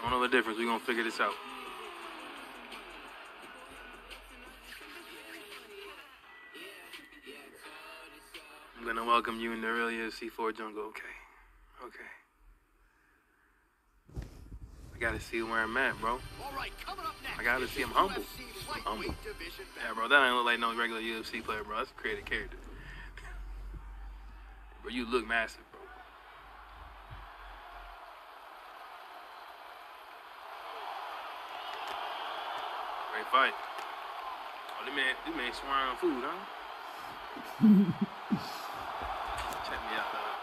Don't know the difference. We're going to figure this out. I'm going to welcome you in the real UFC4 jungle. Okay. Okay. I got to see where I'm at, bro. I got to see I'm humble. I'm humble. Yeah, bro, that ain't look like no regular UFC player, bro. That's a creative character. Bro, you look massive, bro. Great fight. Oh, this man swearing on food, huh? Check me out, dog.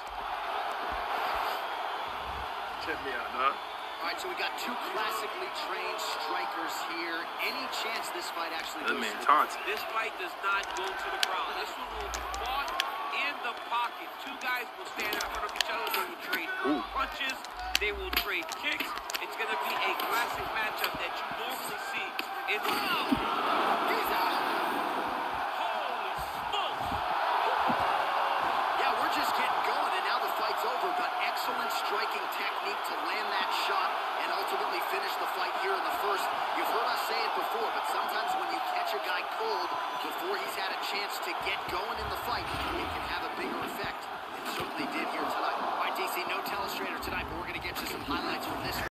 Check me out, dog. All right, so we got two classically trained strikers here. Any chance this fight actually goes man to taunts. This fight does not go to the ground. This one will be fought in the pocket. Two guys will stand in front of each other. They will trade punches. They will trade kicks. It's going to be a classic matchup that you normally see in the field. He's out. Holy smokes! Yeah, we're just getting going, and now the fight's over, but excellent striking technique to land that shot and ultimately finish the fight here in the first. You've heard us say it before, but sometimes when you catch a guy cold before he's had a chance to get going in the fight, it can have a bigger effect. It certainly did here tonight. All right, DC, no telestrator tonight, but we're going to get you some highlights from this.